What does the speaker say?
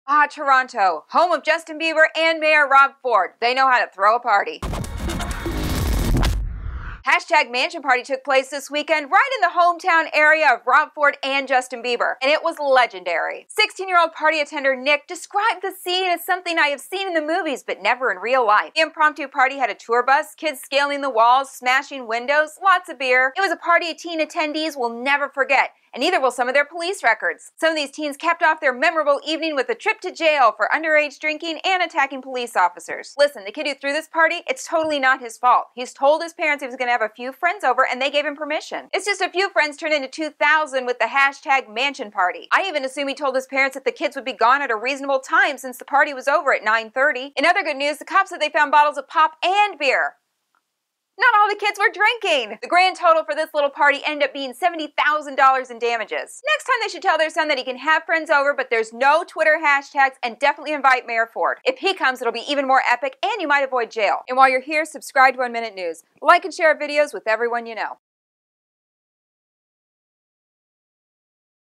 Ah, Toronto, home of Justin Bieber and Mayor Rob Ford. They know how to throw a party. Hashtag Mansion Party took place this weekend right in the hometown area of Rob Ford and Justin Bieber, and it was legendary. 16-year-old party attender Nick described the scene as something I have seen in the movies but never in real life. The impromptu party had a tour bus, kids scaling the walls, smashing windows, lots of beer. It was a party teen attendees will never forget, and neither will some of their police records. Some of these teens capped off their memorable evening with a trip to jail for underage drinking and attacking police officers. Listen, the kid who threw this party, it's totally not his fault. He's told his parents he was going to have a few friends over and they gave him permission. It's just a few friends turned into 2,000 with the hashtag Mansion Party. I even assume he told his parents that the kids would be gone at a reasonable time since the party was over at 9:30. In other good news, the cops said they found bottles of pop and beer. Not all the kids were drinking! The grand total for this little party ended up being $70,000 in damages. Next time they should tell their son that he can have friends over, but there's no Twitter hashtags, and definitely invite Mayor Ford. If he comes, it'll be even more epic, and you might avoid jail. And while you're here, subscribe to 1 Minute News. Like and share our videos with everyone you know.